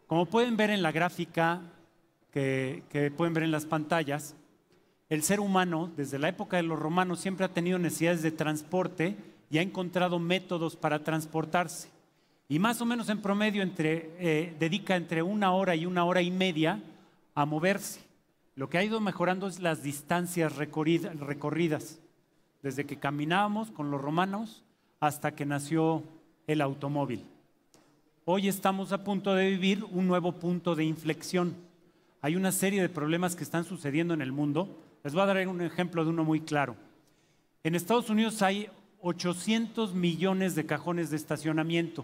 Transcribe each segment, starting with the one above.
Como pueden ver en la gráfica que pueden ver en las pantallas, el ser humano, desde la época de los romanos, siempre ha tenido necesidades de transporte y ha encontrado métodos para transportarse. Y más o menos en promedio dedica entre 1 hora y 1 hora y media a moverse. Lo que ha ido mejorando es las distancias recorridas, desde que caminábamos con los romanos hasta que nació el automóvil. Hoy estamos a punto de vivir un nuevo punto de inflexión. Hay una serie de problemas que están sucediendo en el mundo. Les voy a dar un ejemplo de uno muy claro. En Estados Unidos hay 800 millones de cajones de estacionamiento.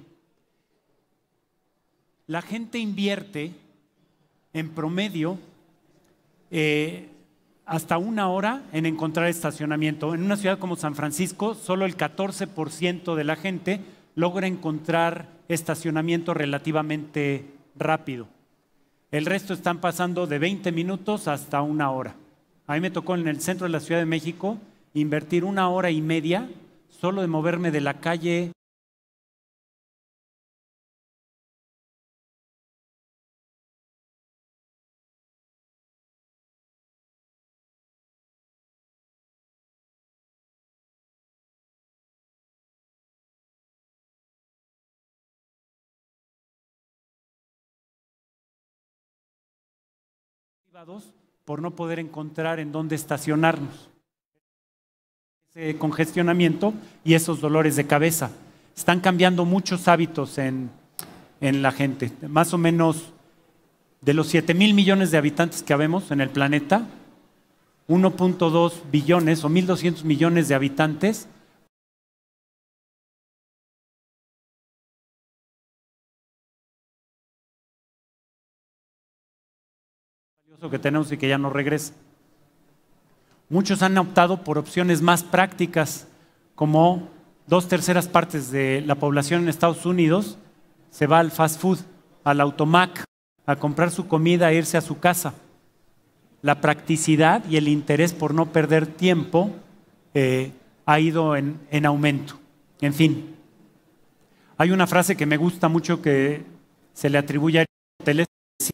La gente invierte en promedio hasta 1 hora en encontrar estacionamiento. En una ciudad como San Francisco, solo el 14% de la gente logra encontrar estacionamiento relativamente rápido. El resto están pasando de 20 minutos hasta 1 hora. A mí me tocó en el centro de la Ciudad de México invertir 1 hora y media solo de moverme de la calle por no poder encontrar en dónde estacionarnos. Ese congestionamiento y esos dolores de cabeza. Están cambiando muchos hábitos en la gente. Más o menos de los 7,000 millones de habitantes que habemos en el planeta, 1.2 billones o 1.200 millones de habitantes que tenemos y que ya no regresa. Muchos han optado por opciones más prácticas, como 2/3 partes de la población en Estados Unidos se va al fast food, al automac, a comprar su comida e irse a su casa. La practicidad y el interés por no perder tiempo ha ido en aumento. En fin, hay una frase que me gusta mucho que se le atribuye a Aristóteles.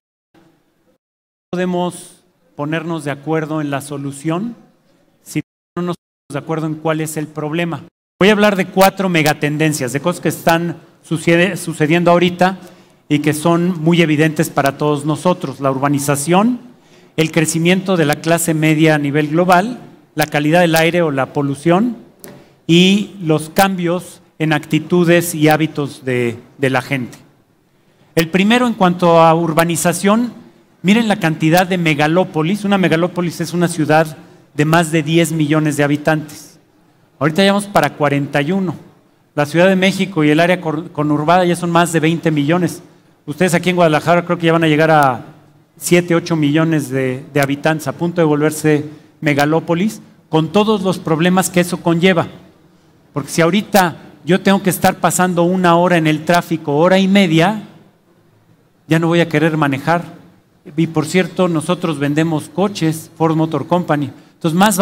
Podemos ponernos de acuerdo en la solución si no nos ponemos de acuerdo en cuál es el problema. Voy a hablar de 4 megatendencias, de cosas que están sucediendo ahorita y que son muy evidentes para todos nosotros. La urbanización, el crecimiento de la clase media a nivel global, la calidad del aire o la polución y los cambios en actitudes y hábitos de la gente. El primero, en cuanto a urbanización, miren la cantidad de megalópolis. Una megalópolis es una ciudad de más de 10 millones de habitantes. Ahorita ya vamos para 41. La Ciudad de México y el área conurbada ya son más de 20 millones. Ustedes aquí en Guadalajara creo que ya van a llegar a 7, 8 millones de habitantes, a punto de volverse megalópolis, con todos los problemas que eso conlleva. Porque si ahorita yo tengo que estar pasando 1 hora en el tráfico, 1 hora y media, ya no voy a querer manejar. Y por cierto, nosotros vendemos coches, Ford Motor Company. Entonces más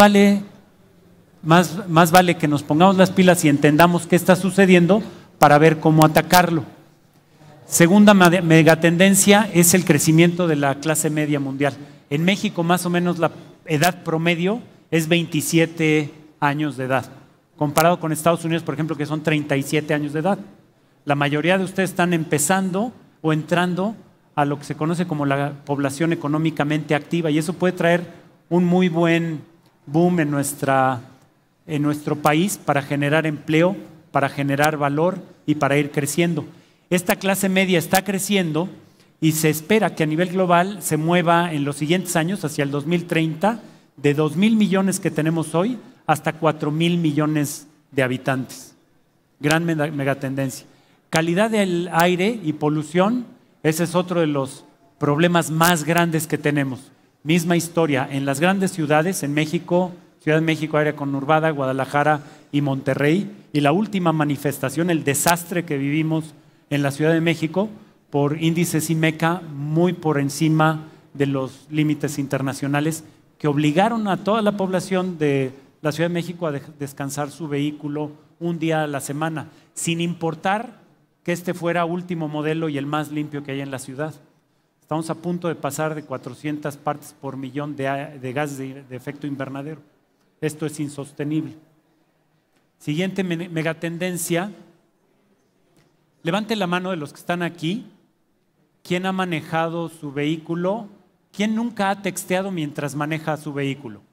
vale que nos pongamos las pilas y entendamos qué está sucediendo para ver cómo atacarlo. Segunda megatendencia es el crecimiento de la clase media mundial. En México más o menos la edad promedio es 27 años de edad, comparado con Estados Unidos, por ejemplo, que son 37 años de edad. La mayoría de ustedes están empezando o entrando a lo que se conoce como la población económicamente activa, y eso puede traer un muy buen boom en nuestro país para generar empleo, para generar valor y para ir creciendo. Esta clase media está creciendo y se espera que a nivel global se mueva en los siguientes años, hacia el 2030, de 2,000 millones que tenemos hoy hasta 4,000 millones de habitantes. Gran megatendencia. Calidad del aire y polución. Ese es otro de los problemas más grandes que tenemos. Misma historia, en las grandes ciudades, en México, Ciudad de México, área conurbada, Guadalajara y Monterrey, y la última manifestación, el desastre que vivimos en la Ciudad de México, por índices IMECA muy por encima de los límites internacionales, que obligaron a toda la población de la Ciudad de México a descansar su vehículo un día a la semana, sin importar que este fuera último modelo y el más limpio que hay en la ciudad. Estamos a punto de pasar de 400 partes por millón de gases de efecto invernadero. Esto es insostenible. Siguiente megatendencia. Levante la mano de los que están aquí. ¿Quién ha manejado su vehículo? ¿Quién nunca ha texteado mientras maneja su vehículo?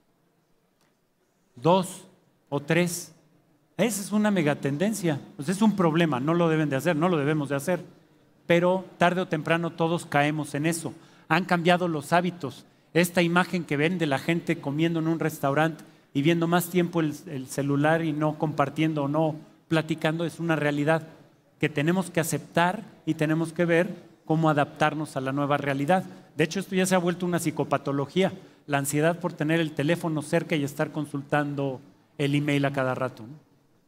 2 o 3. Esa es una megatendencia. Pues es un problema, no lo deben de hacer, no lo debemos de hacer. Pero tarde o temprano todos caemos en eso. Han cambiado los hábitos. Esta imagen que ven de la gente comiendo en un restaurante y viendo más tiempo el celular y no compartiendo o no platicando es una realidad que tenemos que aceptar y tenemos que ver cómo adaptarnos a la nueva realidad. De hecho, esto ya se ha vuelto una psicopatología, la ansiedad por tener el teléfono cerca y estar consultando el email a cada rato, ¿no?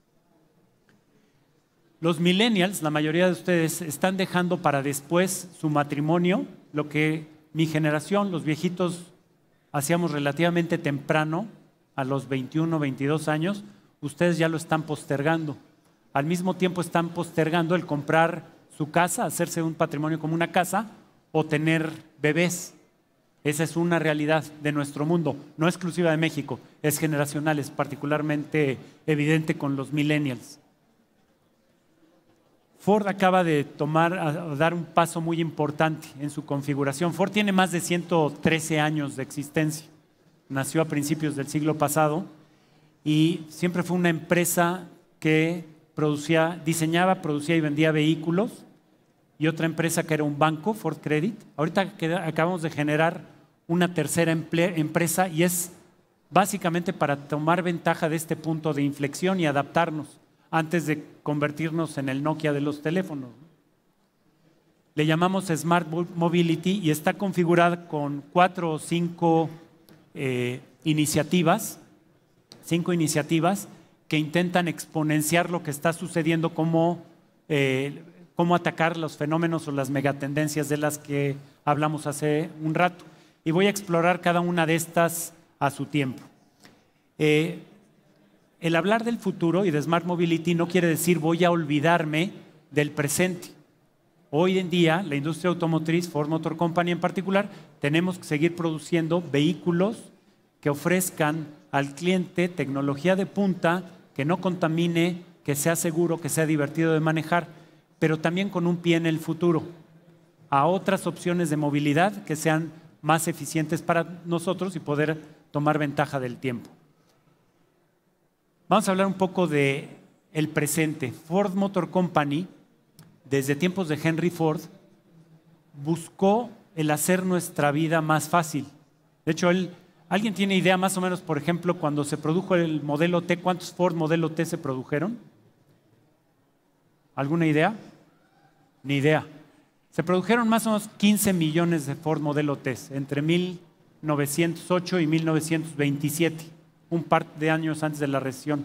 Los millennials, la mayoría de ustedes, están dejando para después su matrimonio, lo que mi generación, los viejitos, hacíamos relativamente temprano, a los 21, 22 años, ustedes ya lo están postergando. Al mismo tiempo están postergando el comprar su casa, hacerse un patrimonio como una casa o tener bebés. Esa es una realidad de nuestro mundo, no exclusiva de México, es generacional, es particularmente evidente con los millennials. Ford acaba de dar un paso muy importante en su configuración. Ford tiene más de 113 años de existencia. Nació a principios del siglo pasado y siempre fue una empresa que diseñaba, producía y vendía vehículos, y otra empresa que era un banco, Ford Credit. Ahorita acabamos de generar una tercera empresa y es básicamente para tomar ventaja de este punto de inflexión y adaptarnos antes de convertirnos en el Nokia de los teléfonos. Le llamamos Smart Mobility y está configurada con 4 o 5 iniciativas, 5 iniciativas que intentan exponenciar lo que está sucediendo, cómo atacar los fenómenos o las megatendencias de las que hablamos hace un rato. Y voy a explorar cada una de estas a su tiempo. El hablar del futuro y de Smart Mobility no quiere decir voy a olvidarme del presente. Hoy en día, la industria automotriz, Ford Motor Company en particular, tenemos que seguir produciendo vehículos que ofrezcan al cliente tecnología de punta, que no contamine, que sea seguro, que sea divertido de manejar, pero también con un pie en el futuro, a otras opciones de movilidad que sean más eficientes para nosotros y poder tomar ventaja del tiempo. Vamos a hablar un poco del presente. Ford Motor Company, desde tiempos de Henry Ford, buscó el hacer nuestra vida más fácil. De hecho, ¿alguien tiene idea más o menos, por ejemplo, cuando se produjo el modelo T, cuántos Ford modelo T se produjeron? ¿Alguna idea? Ni idea. Se produjeron más o menos 15 millones de Ford modelo T entre 1908 y 1927. Un par de años antes de la recesión.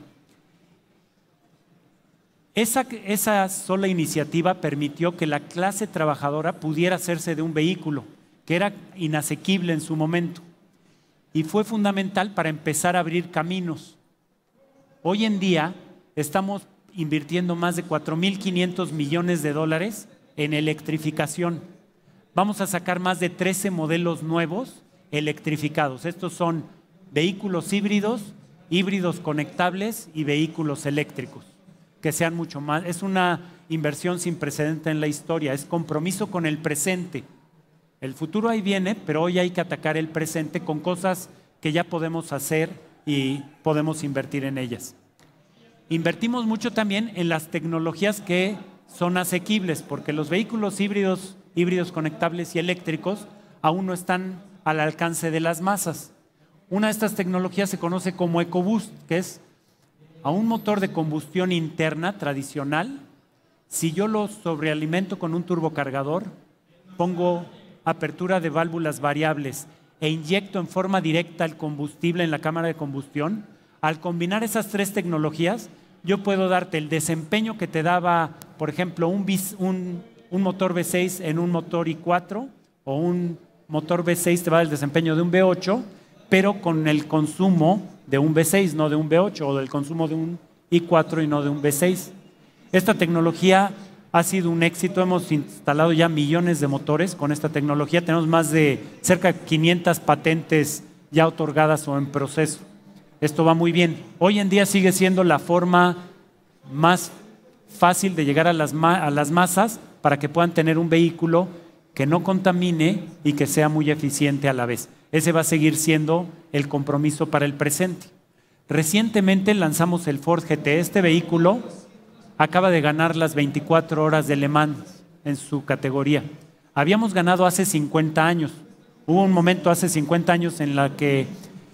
Esa sola iniciativa permitió que la clase trabajadora pudiera hacerse de un vehículo que era inasequible en su momento y fue fundamental para empezar a abrir caminos. Hoy en día estamos invirtiendo más de 4.500 millones de dólares en electrificación. Vamos a sacar más de 13 modelos nuevos electrificados. Estos son vehículos híbridos, híbridos conectables y vehículos eléctricos, que sean mucho más. Es una inversión sin precedente en la historia, es compromiso con el presente. El futuro ahí viene, pero hoy hay que atacar el presente con cosas que ya podemos hacer y podemos invertir en ellas. Invertimos mucho también en las tecnologías que son asequibles, porque los vehículos híbridos conectables y eléctricos aún no están al alcance de las masas. Una de estas tecnologías se conoce como EcoBoost, que es a un motor de combustión interna tradicional. Si yo lo sobrealimento con un turbocargador, pongo apertura de válvulas variables e inyecto en forma directa el combustible en la cámara de combustión, al combinar esas 3 tecnologías, yo puedo darte el desempeño que te daba, por ejemplo, un motor V6 en un motor i4, o un motor V6 te va a dar el desempeño de un V8, pero con el consumo de un V6, no de un V8, o del consumo de un i4 y no de un V6. Esta tecnología ha sido un éxito. Hemos instalado ya millones de motores con esta tecnología. Tenemos más de cerca de 500 patentes ya otorgadas o en proceso. Esto va muy bien. Hoy en día sigue siendo la forma más fácil de llegar a las masas para que puedan tener un vehículo que no contamine y que sea muy eficiente a la vez. Ese va a seguir siendo el compromiso para el presente. Recientemente lanzamos el Ford GT. Este vehículo acaba de ganar las 24 horas de Le Mans en su categoría. Habíamos ganado hace 50 años. Hubo un momento hace 50 años en la que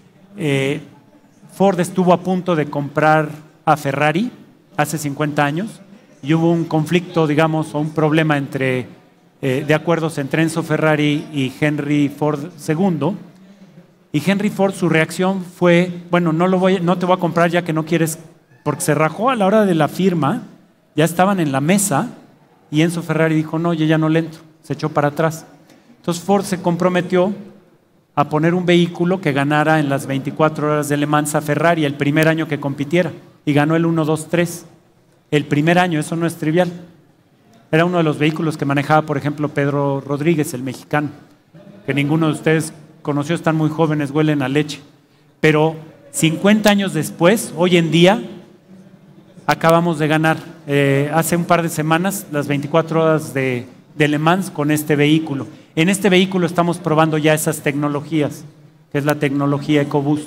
Ford estuvo a punto de comprar a Ferrari, hace 50 años, y hubo un conflicto, digamos, o un problema de acuerdos entre Enzo Ferrari y Henry Ford II. Y Henry Ford, su reacción fue, bueno, no te voy a comprar ya que no quieres, porque se rajó a la hora de la firma, ya estaban en la mesa, y Enzo Ferrari dijo, no, yo ya no le entro, se echó para atrás. Entonces Ford se comprometió a poner un vehículo que ganara en las 24 horas de Le Mans a Ferrari el primer año que compitiera, y ganó el 1, 2, 3. El primer año, eso no es trivial. Era uno de los vehículos que manejaba, por ejemplo, Pedro Rodríguez, el mexicano, que ninguno de ustedes conoció, están muy jóvenes, huelen a leche. Pero 50 años después, hoy en día, acabamos de ganar, hace un par de semanas, las 24 horas de Le Mans con este vehículo. En este vehículo estamos probando ya esas tecnologías, que es la tecnología EcoBoost.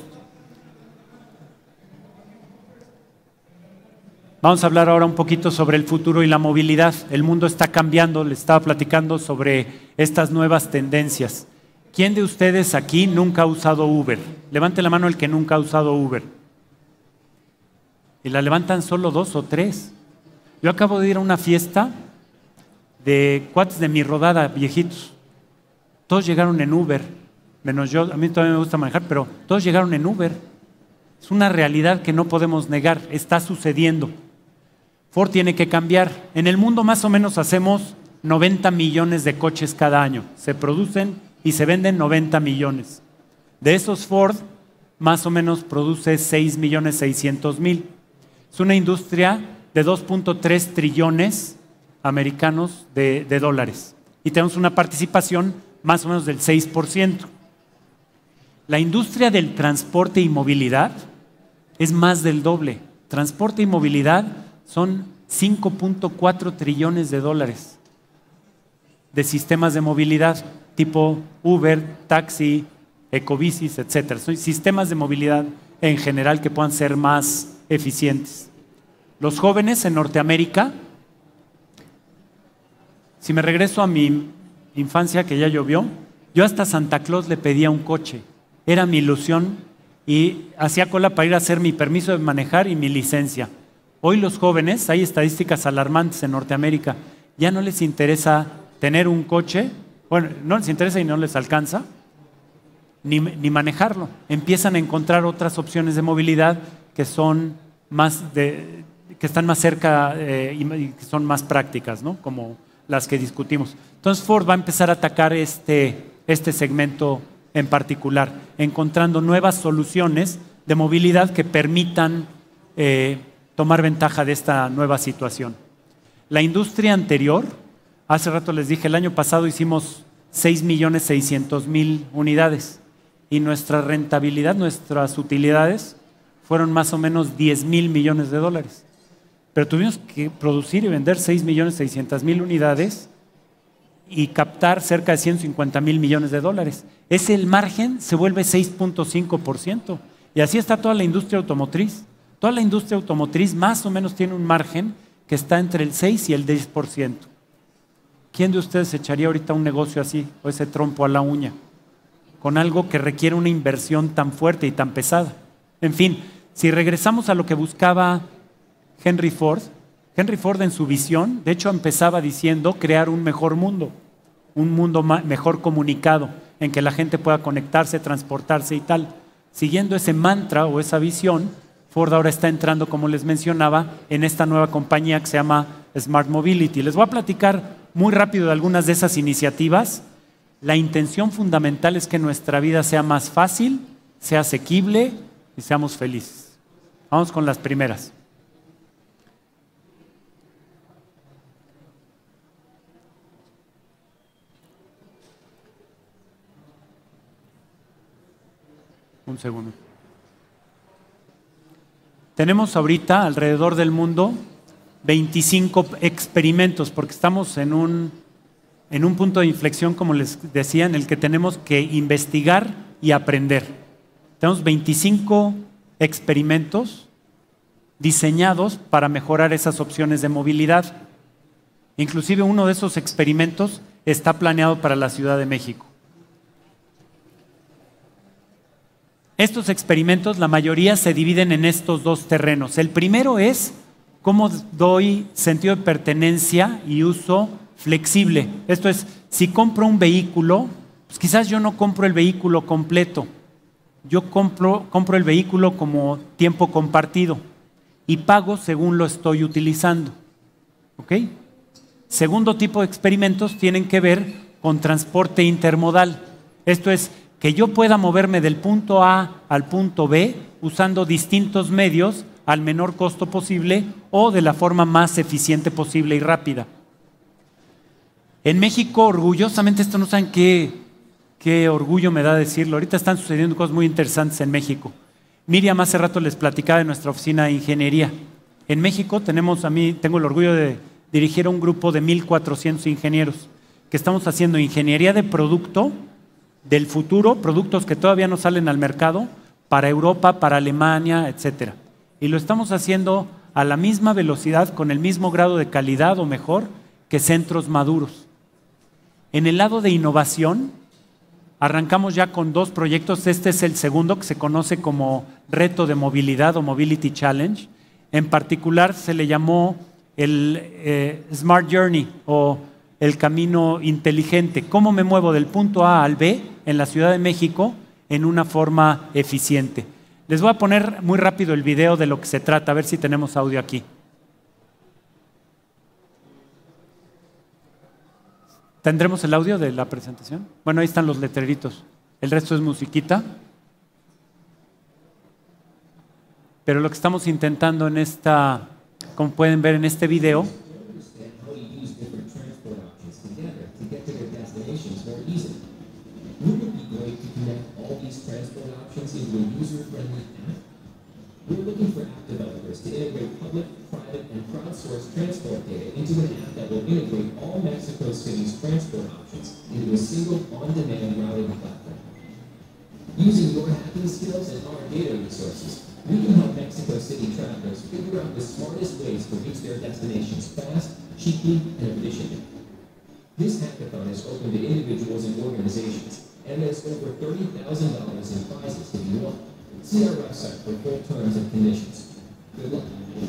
Vamos a hablar ahora un poquito sobre el futuro y la movilidad. El mundo está cambiando, les estaba platicando sobre estas nuevas tendencias. ¿Quién de ustedes aquí nunca ha usado Uber? Levante la mano el que nunca ha usado Uber. Y la levantan solo 2 o 3. Yo acabo de ir a una fiesta de cuates de mi rodada, viejitos. Todos llegaron en Uber, menos yo, a mí todavía me gusta manejar, pero todos llegaron en Uber. Es una realidad que no podemos negar, está sucediendo. Ford tiene que cambiar. En el mundo más o menos hacemos 90 millones de coches cada año. Se producen y se venden 90 millones. De esos Ford más o menos produce 6.600.000. Es una industria de 2.3 trillones americanos de dólares. Y tenemos una participación más o menos del 6%. La industria del transporte y movilidad es más del doble. Transporte y movilidad son 5.4 trillones de dólares de sistemas de movilidad tipo Uber, taxi, ecobicis, etc. Son sistemas de movilidad en general que puedan ser más eficientes. Los jóvenes en Norteamérica, si me regreso a mi infancia que ya llovió, yo hasta Santa Claus le pedía un coche. Era mi ilusión y hacía cola para ir a hacer mi permiso de manejar y mi licencia. Hoy los jóvenes, hay estadísticas alarmantes en Norteamérica, ya no les interesa tener un coche, bueno, no les interesa y no les alcanza, ni manejarlo. Empiezan a encontrar otras opciones de movilidad que son que están más cerca y que son más prácticas, ¿no? Como las que discutimos. Entonces Ford va a empezar a atacar este segmento en particular, encontrando nuevas soluciones de movilidad que permitan tomar ventaja de esta nueva situación. La industria anterior, hace rato les dije, el año pasado hicimos 6.600.000 unidades y nuestra rentabilidad, nuestras utilidades fueron más o menos 10.000 millones de dólares. Pero tuvimos que producir y vender 6.600.000 unidades y captar cerca de 150.000 millones de dólares. El margen se vuelve 6.5%. Y así está toda la industria automotriz. Toda la industria automotriz más o menos tiene un margen que está entre el 6 y el 10%. ¿Quién de ustedes echaría ahorita un negocio así, o ese trompo a la uña, con algo que requiere una inversión tan fuerte y tan pesada? En fin, si regresamos a lo que buscaba Henry Ford en su visión, de hecho empezaba diciendo crear un mejor mundo, un mundo mejor comunicado, en que la gente pueda conectarse, transportarse y tal. Siguiendo ese mantra o esa visión, Ford ahora está entrando, como les mencionaba, en esta nueva compañía que se llama Smart Mobility. Les voy a platicar muy rápido de algunas de esas iniciativas. La intención fundamental es que nuestra vida sea más fácil, sea asequible y seamos felices. Vamos con las primeras. Un segundo. Tenemos ahorita alrededor del mundo 25 experimentos, porque estamos en un punto de inflexión, como les decía, en el que tenemos que investigar y aprender. Tenemos 25 experimentos diseñados para mejorar esas opciones de movilidad. Inclusive uno de esos experimentos está planeado para la Ciudad de México. Estos experimentos, la mayoría se dividen en estos dos terrenos. El primero es cómo doy sentido de pertenencia y uso flexible. Esto es, si compro un vehículo, pues quizás yo no compro el vehículo completo. Yo compro el vehículo como tiempo compartido y pago según lo estoy utilizando. ¿Ok? Segundo tipo de experimentos tienen que ver con transporte intermodal. Esto es, que yo pueda moverme del punto A al punto B usando distintos medios al menor costo posible o de la forma más eficiente posible y rápida. En México, orgullosamente, esto no saben qué orgullo me da decirlo. Ahorita están sucediendo cosas muy interesantes en México. Miriam hace rato les platicaba de nuestra oficina de ingeniería. En México tengo el orgullo de dirigir a un grupo de 1,400 ingenieros que estamos haciendo ingeniería de producto del futuro, productos que todavía no salen al mercado, para Europa, para Alemania, etcétera. Y lo estamos haciendo a la misma velocidad, con el mismo grado de calidad o mejor que centros maduros. En el lado de innovación, arrancamos ya con 2 proyectos. Este es el segundo, que se conoce como Reto de Movilidad o Mobility Challenge. En particular se le llamó el Smart Journey o el camino inteligente. ¿Cómo me muevo del punto A al B en la Ciudad de México en una forma eficiente? Les voy a poner muy rápido el video de lo que se trata, a ver si tenemos audio aquí. ¿Tendremos el audio de la presentación? Bueno, ahí están los letreritos. El resto es musiquita. Pero lo que estamos intentando en como pueden ver en este video, we're looking for app developers to integrate public, private, and crowdsourced transport data into an app that will integrate all Mexico City's transport options into a single on-demand routing platform. Using your hacking skills and our data resources, we can help Mexico City travelers figure out the smartest ways to reach their destinations fast, cheaply, and efficiently. This hackathon is open to individuals and organizations, and there's over $30,000 in prizes to be won. See our website for full terms and conditions. Good luck.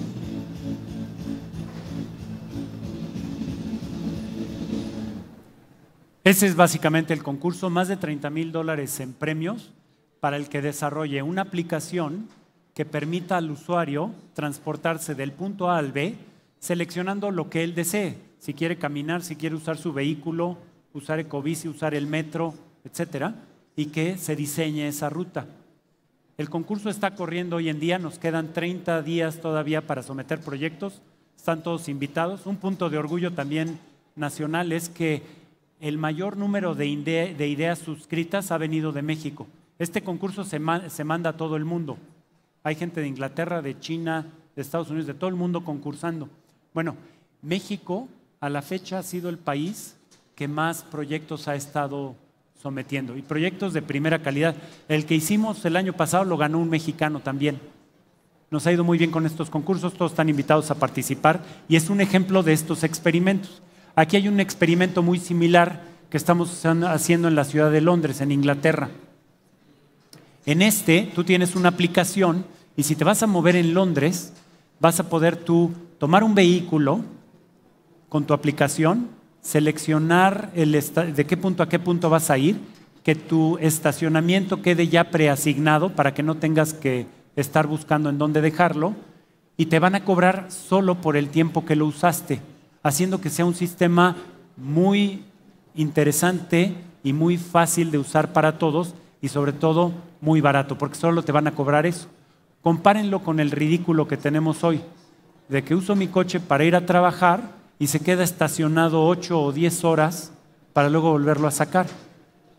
Ese es básicamente el concurso, más de $30,000 en premios para el que desarrolle una aplicación que permita al usuario transportarse del punto A al B, seleccionando lo que él desee. Si quiere caminar, si quiere usar su vehículo, usar ecobici, usar el metro, etcétera, y que se diseñe esa ruta. El concurso está corriendo hoy en día, nos quedan 30 días todavía para someter proyectos, están todos invitados. Un punto de orgullo también nacional es que el mayor número de ideas suscritas ha venido de México. Este concurso se manda a todo el mundo. Hay gente de Inglaterra, de China, de Estados Unidos, de todo el mundo concursando. Bueno, México a la fecha ha sido el país que más proyectos ha estado sometiendo, y proyectos de primera calidad. El que hicimos el año pasado lo ganó un mexicano también. Nos ha ido muy bien con estos concursos, todos están invitados a participar y es un ejemplo de estos experimentos. Aquí hay un experimento muy similar que estamos haciendo en la ciudad de Londres, en Inglaterra. En tú tienes una aplicación y si te vas a mover en Londres, vas a poder tú tomar un vehículo con tu aplicación, seleccionar de qué punto a qué punto vas a ir, que tu estacionamiento quede ya preasignado para que no tengas que estar buscando en dónde dejarlo, y te van a cobrar solo por el tiempo que lo usaste, haciendo que sea un sistema muy interesante y muy fácil de usar para todos y sobre todo muy barato, porque solo te van a cobrar eso. Compárenlo con el ridículo que tenemos hoy, de que uso mi coche para ir a trabajar y se queda estacionado 8 o 10 horas para luego volverlo a sacar.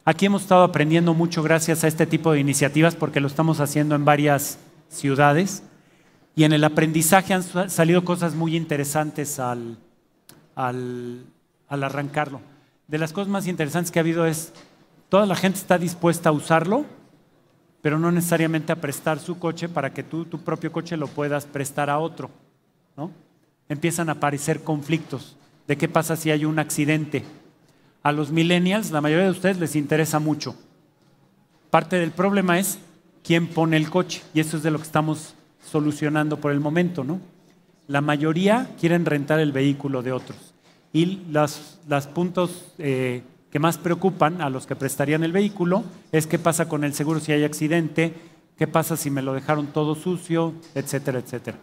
Aquí hemos estado aprendiendo mucho gracias a este tipo de iniciativas porque lo estamos haciendo en varias ciudades y en el aprendizaje han salido cosas muy interesantes al arrancarlo. De las cosas más interesantes que ha habido es, toda la gente está dispuesta a usarlo, pero no necesariamente a prestar su coche para que tú tu propio coche lo puedas prestar a otro, ¿no? Empiezan a aparecer conflictos de qué pasa si hay un accidente. A los millennials, la mayoría de ustedes les interesa mucho. Parte del problema es quién pone el coche, y eso es de lo que estamos solucionando por el momento, ¿no? La mayoría quieren rentar el vehículo de otros. Y los puntos que más preocupan a los que prestarían el vehículo es qué pasa con el seguro si hay accidente, qué pasa si me lo dejaron todo sucio, etcétera, etcétera.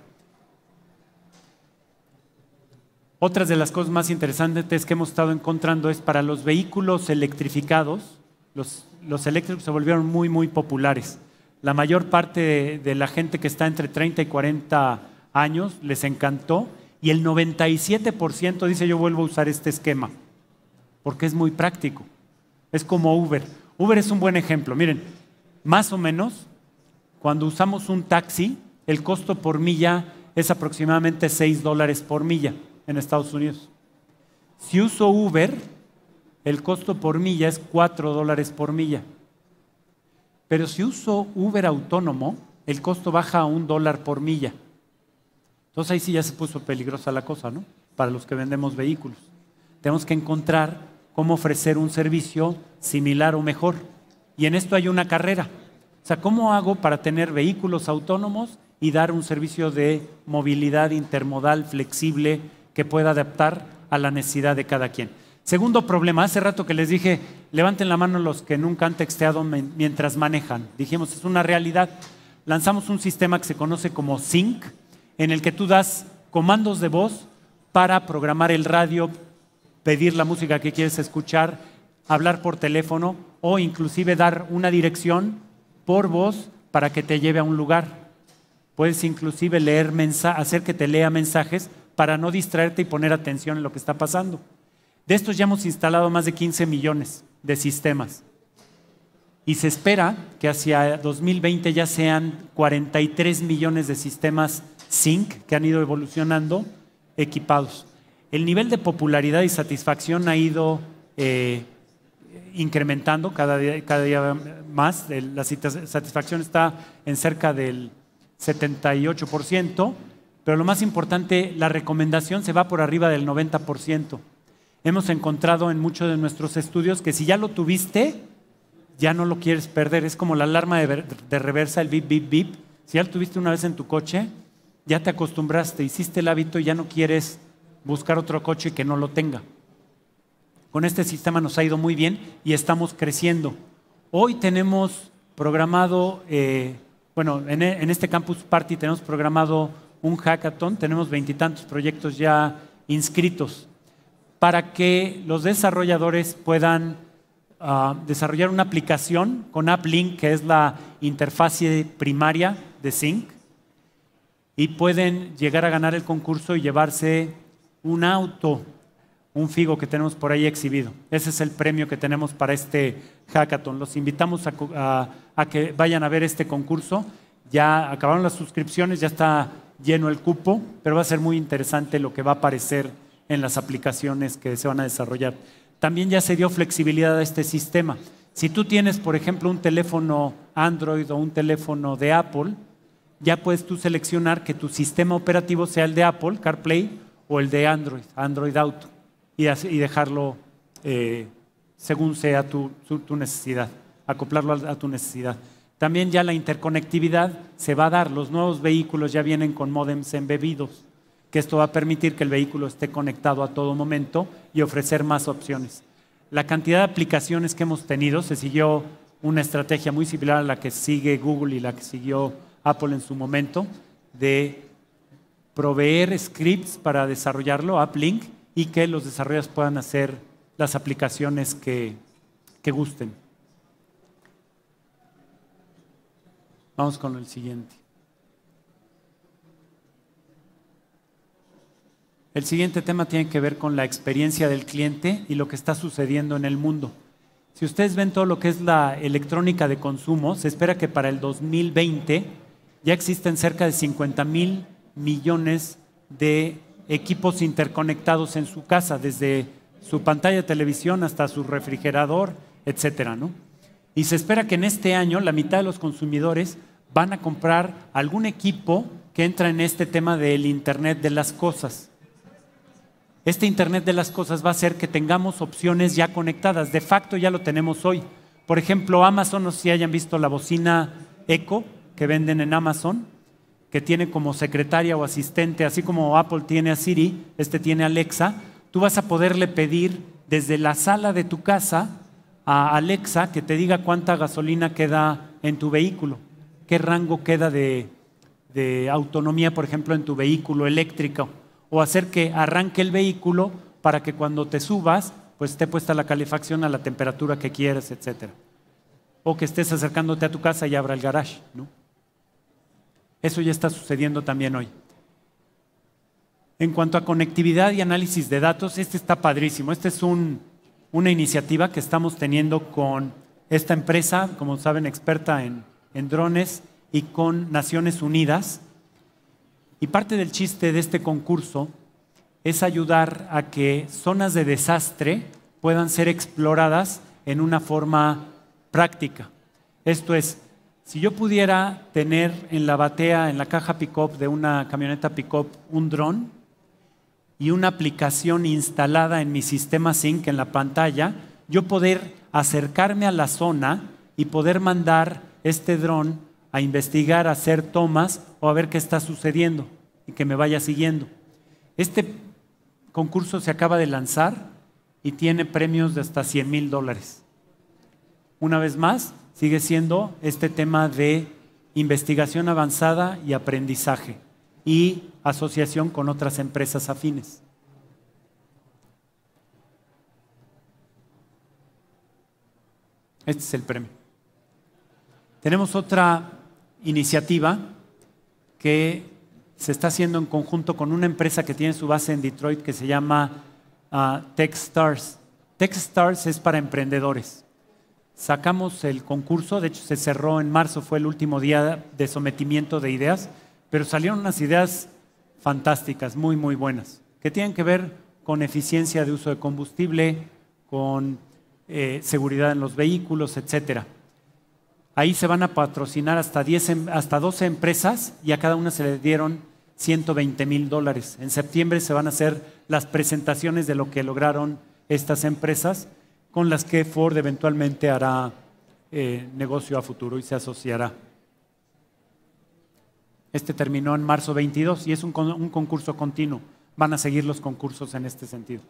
Otras de las cosas más interesantes que hemos estado encontrando es para los vehículos electrificados, los eléctricos se volvieron muy, muy populares. La mayor parte de la gente que está entre 30 y 40 años les encantó y el 97% dice yo vuelvo a usar este esquema porque es muy práctico. Es como Uber. Uber es un buen ejemplo. Miren, más o menos cuando usamos un taxi, el costo por milla es aproximadamente $6 por milla en Estados Unidos. Si uso Uber, el costo por milla es $4 por milla. Pero si uso Uber autónomo, el costo baja a $1 por milla. Entonces ahí sí ya se puso peligrosa la cosa, ¿no? Para los que vendemos vehículos. Tenemos que encontrar cómo ofrecer un servicio similar o mejor. Y en esto hay una carrera. O sea, ¿cómo hago para tener vehículos autónomos y dar un servicio de movilidad intermodal flexible que pueda adaptar a la necesidad de cada quien? Segundo problema, hace rato que les dije, levanten la mano los que nunca han texteado mientras manejan. Dijimos, es una realidad. Lanzamos un sistema que se conoce como Sync, en el que tú das comandos de voz para programar el radio, pedir la música que quieres escuchar, hablar por teléfono o inclusive dar una dirección por voz para que te lleve a un lugar. Puedes inclusive hacer que te lea mensajes para no distraerte y poner atención en lo que está pasando. De estos ya hemos instalado más de 15 millones de sistemas. Y se espera que hacia 2020 ya sean 43 millones de sistemas Sync que han ido evolucionando, equipados. El nivel de popularidad y satisfacción ha ido incrementando cada día más. La satisfacción está en cerca del 78%, pero lo más importante, la recomendación se va por arriba del 90%. Hemos encontrado en muchos de nuestros estudios que si ya lo tuviste, ya no lo quieres perder. Es como la alarma de reversa, el bip, bip, bip. Si ya lo tuviste una vez en tu coche, ya te acostumbraste, hiciste el hábito y ya no quieres buscar otro coche que no lo tenga. Con este sistema nos ha ido muy bien y estamos creciendo. Hoy tenemos programado, en este Campus Party tenemos programado un hackathon, tenemos 20 y tantos proyectos ya inscritos para que los desarrolladores puedan desarrollar una aplicación con AppLink, que es la interfase primaria de Sync, y pueden llegar a ganar el concurso y llevarse un auto, un Figo que tenemos por ahí exhibido. Ese es el premio que tenemos para este hackathon. Los invitamos a que vayan a ver este concurso. Ya acabaron las suscripciones, ya está lleno el cupo, pero va a ser muy interesante lo que va a aparecer en las aplicaciones que se van a desarrollar. También ya se dio flexibilidad a este sistema. Si tú tienes, por ejemplo, un teléfono Android o un teléfono de Apple, ya puedes tú seleccionar que tu sistema operativo sea el de Apple, CarPlay, o el de Android Auto, y dejarlo según sea tu necesidad, acoplarlo a tu necesidad. También ya la interconectividad se va a dar. Los nuevos vehículos ya vienen con módems embebidos, que esto va a permitir que el vehículo esté conectado a todo momento y ofrecer más opciones. La cantidad de aplicaciones que hemos tenido, se siguió una estrategia muy similar a la que sigue Google y la que siguió Apple en su momento, de proveer scripts para desarrollarlo, AppLink, y que los desarrolladores puedan hacer las aplicaciones que gusten. Vamos con el siguiente. El siguiente tema tiene que ver con la experiencia del cliente y lo que está sucediendo en el mundo. Si ustedes ven todo lo que es la electrónica de consumo, se espera que para el 2020 ya existen cerca de 50,000 millones de equipos interconectados en su casa, desde su pantalla de televisión hasta su refrigerador, etcétera, ¿no? Y se espera que en este año la mitad de los consumidores van a comprar algún equipo que entra en este tema del Internet de las cosas. Este Internet de las cosas va a hacer que tengamos opciones ya conectadas. De facto ya lo tenemos hoy. Por ejemplo, Amazon, no sé si hayan visto la bocina Echo que venden en Amazon, que tiene como secretaria o asistente, así como Apple tiene a Siri, tiene a Alexa. Tú vas a poderle pedir desde la sala de tu casa a Alexa que te diga cuánta gasolina queda en tu vehículo, qué rango queda de autonomía, por ejemplo, en tu vehículo eléctrico, o hacer que arranque el vehículo para que cuando te subas, pues esté puesta la calefacción a la temperatura que quieras, etcétera. O que estés acercándote a tu casa y abra el garage, ¿no? Eso ya está sucediendo también hoy. En cuanto a conectividad y análisis de datos, está padrísimo. Esta es una iniciativa que estamos teniendo con esta empresa, como saben, experta en drones, y con Naciones Unidas. Y parte del chiste de este concurso es ayudar a que zonas de desastre puedan ser exploradas en una forma práctica. Esto es, si yo pudiera tener en la batea, en la caja pick-up de una camioneta pick-up, un dron y una aplicación instalada en mi sistema Sync en la pantalla, yo poder acercarme a la zona y poder mandar este dron a investigar, a hacer tomas o a ver qué está sucediendo y que me vaya siguiendo. Este concurso se acaba de lanzar y tiene premios de hasta $100,000. Una vez más, sigue siendo este tema de investigación avanzada y aprendizaje y asociación con otras empresas afines. Este es el premio. Tenemos otra iniciativa que se está haciendo en conjunto con una empresa que tiene su base en Detroit que se llama TechStars. TechStars es para emprendedores. Sacamos el concurso, de hecho se cerró en marzo, fue el último día de sometimiento de ideas, pero salieron unas ideas fantásticas, muy, muy buenas, que tienen que ver con eficiencia de uso de combustible, con seguridad en los vehículos, etcétera. Ahí se van a patrocinar hasta 12 empresas y a cada una se le dieron $120,000. En septiembre se van a hacer las presentaciones de lo que lograron estas empresas, con las que Ford eventualmente hará negocio a futuro y se asociará. Terminó en marzo 22 y es un concurso continuo. Van a seguir los concursos en este sentido.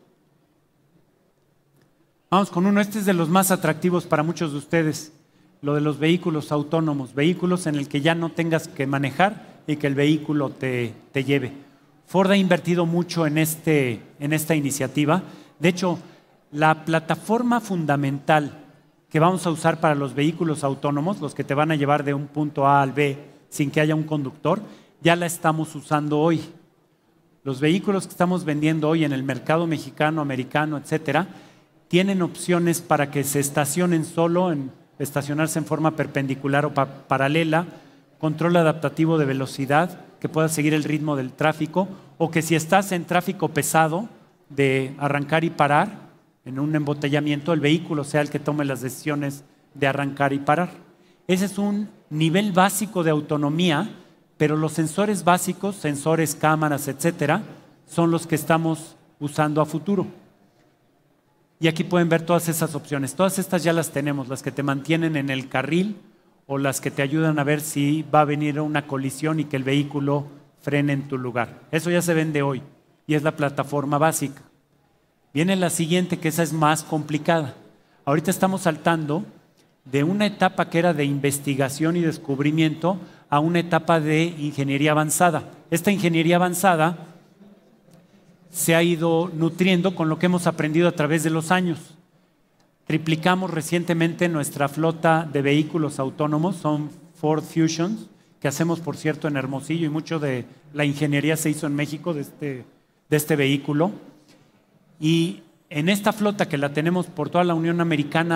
Vamos con uno. Este es de los más atractivos para muchos de ustedes. Lo de los vehículos autónomos. Vehículos en el que ya no tengas que manejar y que el vehículo te lleve. Ford ha invertido mucho en esta iniciativa. De hecho, la plataforma fundamental que vamos a usar para los vehículos autónomos, los que te van a llevar de un punto A al B sin que haya un conductor, ya la estamos usando hoy. Los vehículos que estamos vendiendo hoy en el mercado mexicano, americano, etcétera, tienen opciones para que se estacionen solo, estacionarse en forma perpendicular o paralela, control adaptativo de velocidad, que pueda seguir el ritmo del tráfico, o que si estás en tráfico pesado, de arrancar y parar, en un embotellamiento, el vehículo sea el que tome las decisiones de arrancar y parar. Ese es un nivel básico de autonomía, pero los sensores básicos, sensores, cámaras, etcétera, son los que estamos usando a futuro. Y aquí pueden ver todas esas opciones. Todas estas ya las tenemos, las que te mantienen en el carril o las que te ayudan a ver si va a venir una colisión y que el vehículo frene en tu lugar. Eso ya se vende hoy y es la plataforma básica. Viene la siguiente, que esa es más complicada. Ahorita estamos saltando de una etapa que era de investigación y descubrimiento a una etapa de ingeniería avanzada. Esta ingeniería avanzada se ha ido nutriendo con lo que hemos aprendido a través de los años. Triplicamos recientemente nuestra flota de vehículos autónomos, son Ford Fusions, que hacemos, por cierto, en Hermosillo, y mucho de la ingeniería se hizo en México de este vehículo. Y en esta flota que la tenemos por toda la Unión Americana,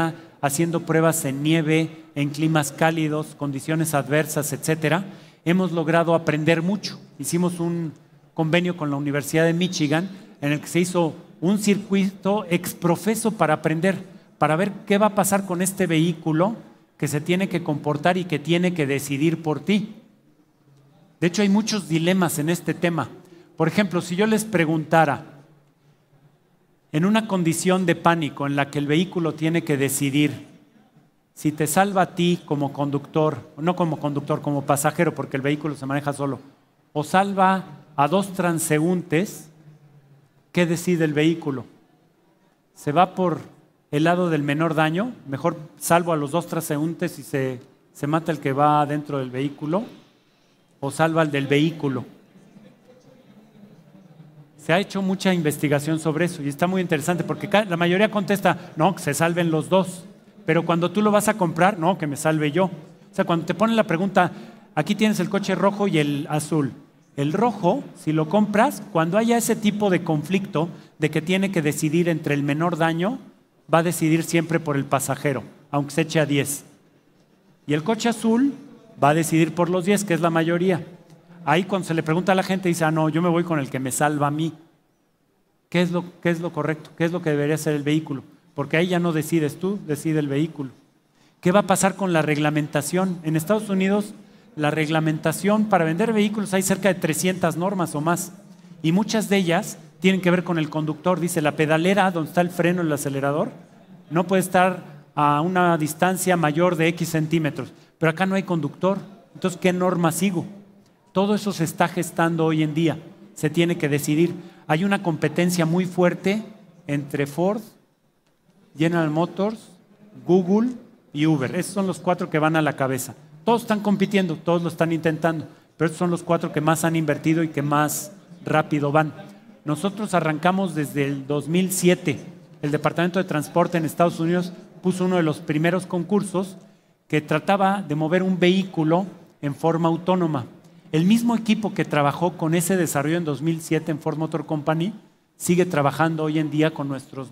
haciendo pruebas en nieve, en climas cálidos, condiciones adversas, etcétera, hemos logrado aprender mucho. Hicimos un convenio con la Universidad de Michigan en el que se hizo un circuito exprofeso para aprender, para ver qué va a pasar con este vehículo que se tiene que comportar y que tiene que decidir por ti. De hecho, hay muchos dilemas en este tema. Por ejemplo, si yo les preguntara, en una condición de pánico en la que el vehículo tiene que decidir si te salva a ti como conductor, no como conductor, como pasajero, porque el vehículo se maneja solo, o salva a dos transeúntes, ¿qué decide el vehículo? ¿Se va por el lado del menor daño? Mejor salvo a los dos transeúntes y se mata el que va dentro del vehículo, o salva al del vehículo. Se ha hecho mucha investigación sobre eso y está muy interesante porque la mayoría contesta, no, que se salven los dos. Pero cuando tú lo vas a comprar, no, que me salve yo. O sea, cuando te ponen la pregunta, aquí tienes el coche rojo y el azul. El rojo, si lo compras, cuando haya ese tipo de conflicto de que tiene que decidir entre el menor daño, va a decidir siempre por el pasajero, aunque se eche a 10. Y el coche azul va a decidir por los 10, que es la mayoría. Ahí cuando se le pregunta a la gente, dice, no, yo me voy con el que me salva a mí. ¿Qué es lo correcto? ¿Qué es lo que debería hacer el vehículo? Porque ahí ya no decides tú, decide el vehículo. ¿Qué va a pasar con la reglamentación? En Estados Unidos, la reglamentación para vender vehículos hay cerca de 300 normas o más. Y muchas de ellas tienen que ver con el conductor. Dice, la pedalera, donde está el freno y el acelerador, no puede estar a una distancia mayor de X centímetros. Pero acá no hay conductor. Entonces, ¿qué norma sigo? Todo eso se está gestando hoy en día, se tiene que decidir. Hay una competencia muy fuerte entre Ford, General Motors, Google y Uber. Esos son los 4 que van a la cabeza. Todos están compitiendo, todos lo están intentando, pero estos son los 4 que más han invertido y que más rápido van. Nosotros arrancamos desde el 2007. El Departamento de Transporte en Estados Unidos puso uno de los primeros concursos que trataba de mover un vehículo en forma autónoma. El mismo equipo que trabajó con ese desarrollo en 2007 en Ford Motor Company sigue trabajando hoy en día con nuestra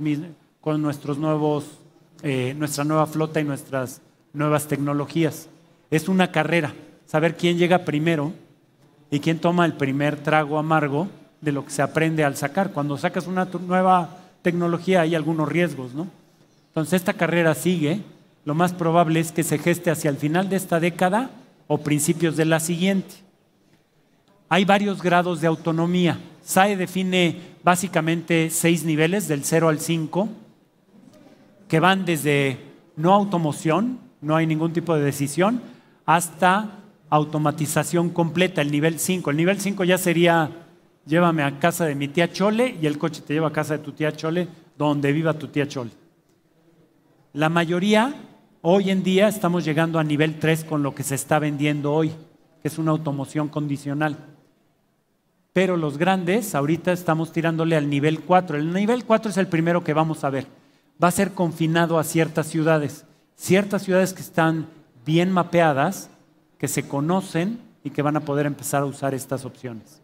nueva flota y nuestras nuevas tecnologías. Es una carrera, saber quién llega primero y quién toma el primer trago amargo de lo que se aprende al sacar. Cuando sacas una nueva tecnología hay algunos riesgos, ¿no? Entonces esta carrera sigue. Lo más probable es que se geste hacia el final de esta década o principios de la siguiente. Hay varios grados de autonomía. SAE define básicamente 6 niveles, del 0 al 5, que van desde no automoción, no hay ningún tipo de decisión, hasta automatización completa, el nivel 5. El nivel 5 ya sería, llévame a casa de mi tía Chole y el coche te lleva a casa de tu tía Chole, donde viva tu tía Chole. La mayoría, hoy en día, estamos llegando a nivel 3 con lo que se está vendiendo hoy, que es una automoción condicional. Pero los grandes, ahorita estamos tirándole al nivel 4. El nivel 4 es el primero que vamos a ver. Va a ser confinado a ciertas ciudades que están bien mapeadas, que se conocen y que van a poder empezar a usar estas opciones.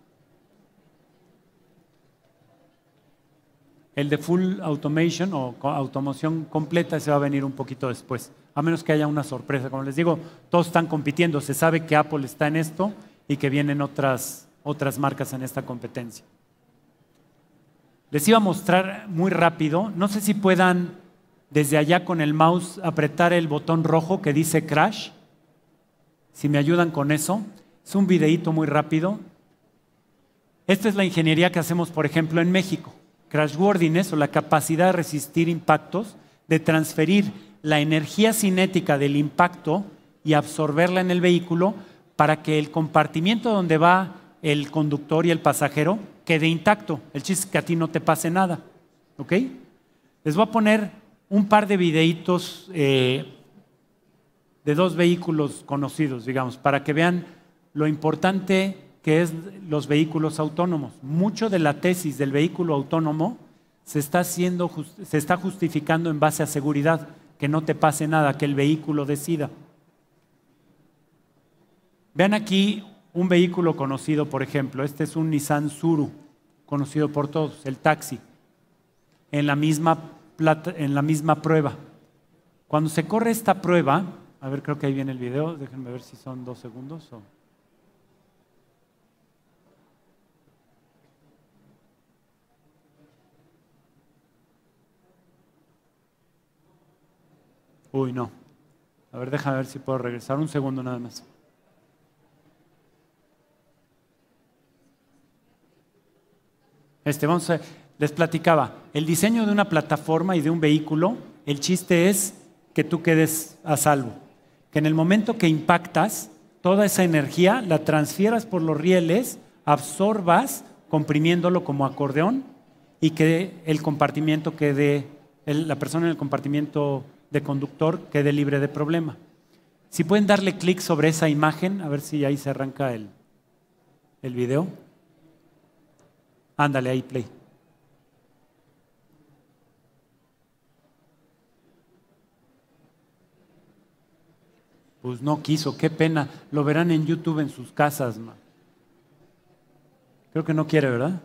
El de full automation o automoción completa se va a venir un poquito después, a menos que haya una sorpresa. Como les digo, todos están compitiendo. Se sabe que Apple está en esto y que vienen otras marcas en esta competencia. Les iba a mostrar muy rápido, no sé si puedan desde allá con el mouse apretar el botón rojo que dice Crash, si me ayudan con eso. Es un videíto muy rápido. Esta es la ingeniería que hacemos, por ejemplo, en México. Crashworthiness, o la capacidad de resistir impactos, de transferir la energía cinética del impacto y absorberla en el vehículo para que el compartimiento donde va el conductor y el pasajero quede intacto. El chiste es que a ti no te pase nada. ¿Ok? Les voy a poner un par de videitos de 2 vehículos conocidos, digamos, para que vean lo importante que es los vehículos autónomos. Mucho de la tesis del vehículo autónomo se está justificando en base a seguridad, que no te pase nada, que el vehículo decida. Vean aquí un vehículo conocido, por ejemplo, este es un Nissan Tsuru, conocido por todos, el taxi, en la misma prueba. Cuando se corre esta prueba, a ver, creo que ahí viene el video, déjenme ver si son 2 segundos o... Uy, no. A ver, déjame ver si puedo regresar. Un segundo nada más. Les platicaba, el diseño de una plataforma y de un vehículo, el chiste es que tú quedes a salvo. Que en el momento que impactas, toda esa energía la transfieras por los rieles, absorbas, comprimiéndolo como acordeón, y que el compartimiento quede, la persona en el compartimiento de conductor quede libre de problema. Si pueden darle clic sobre esa imagen, a ver si ahí se arranca el video. Ándale, ahí play. Pues no quiso, qué pena. Lo verán en YouTube en sus casas, man. Creo que no quiere, ¿verdad?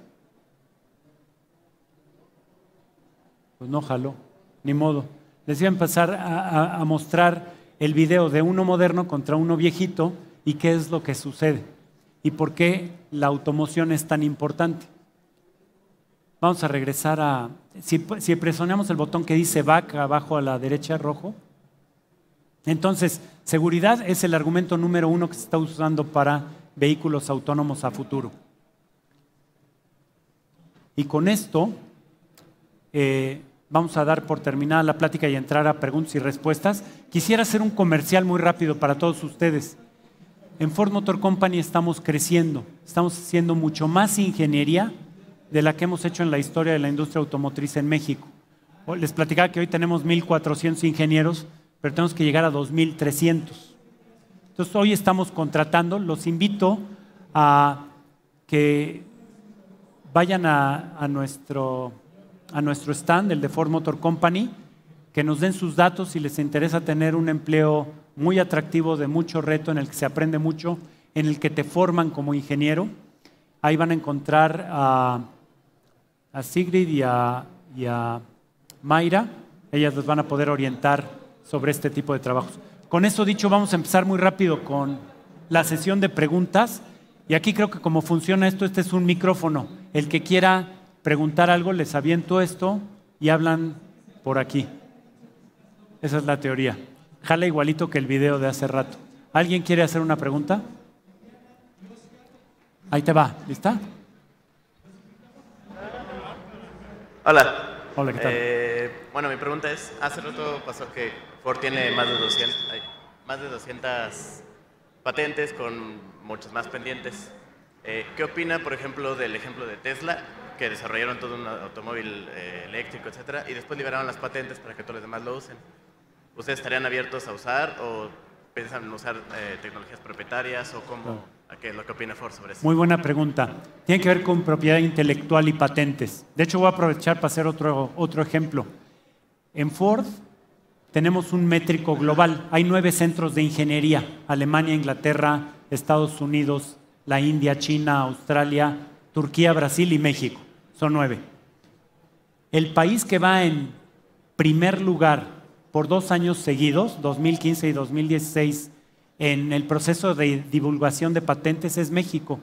Pues no jaló, ni modo. Les iba a empezar a mostrar el video de uno moderno contra uno viejito y qué es lo que sucede y por qué la automoción es tan importante. Vamos a regresar a... Si presionamos el botón que dice back abajo a la derecha, rojo. Entonces, seguridad es el argumento número 1 que se está usando para vehículos autónomos a futuro. Y con esto vamos a dar por terminada la plática y entrar a preguntas y respuestas. Quisiera hacer un comercial muy rápido para todos ustedes. En Ford Motor Company estamos creciendo, estamos haciendo mucho más ingeniería de la que hemos hecho en la historia de la industria automotriz en México. Les platicaba que hoy tenemos 1,400 ingenieros, pero tenemos que llegar a 2,300. Entonces hoy estamos contratando, los invito a que vayan a nuestro stand, el de Ford Motor Company, que nos den sus datos si les interesa tener un empleo muy atractivo, de mucho reto, en el que se aprende mucho, en el que te forman como ingeniero. Ahí van a encontrar a Sigrid y a Mayra. Ellas les van a poder orientar sobre este tipo de trabajos. Con eso dicho, vamos a empezar muy rápido con la sesión de preguntas. Y aquí creo que como funciona esto, este es un micrófono. El que quiera preguntar algo, les aviento esto y hablan por aquí. Esa es la teoría. Jala igualito que el video de hace rato. ¿Alguien quiere hacer una pregunta? Ahí te va. ¿Lista? Hola. Hola, ¿qué tal? Bueno, mi pregunta es, hace rato pasó que Ford tiene más de 200 patentes con muchas más pendientes. ¿Qué opina, por ejemplo, del ejemplo de Tesla, que desarrollaron todo un automóvil eléctrico, etcétera, y después liberaron las patentes para que todos los demás lo usen? ¿Ustedes estarían abiertos a usar o piensan usar tecnologías propietarias o cómo? ¿Qué es lo que opina Ford sobre eso? Muy buena pregunta. Tiene que ver con propiedad intelectual y patentes. De hecho, voy a aprovechar para hacer otro ejemplo. En Ford tenemos un métrico global. Hay 9 centros de ingeniería: Alemania, Inglaterra, Estados Unidos, la India, China, Australia, Turquía, Brasil y México. Son 9. El país que va en primer lugar por 2 años seguidos, 2015 y 2016, en el proceso de divulgación de patentes es México.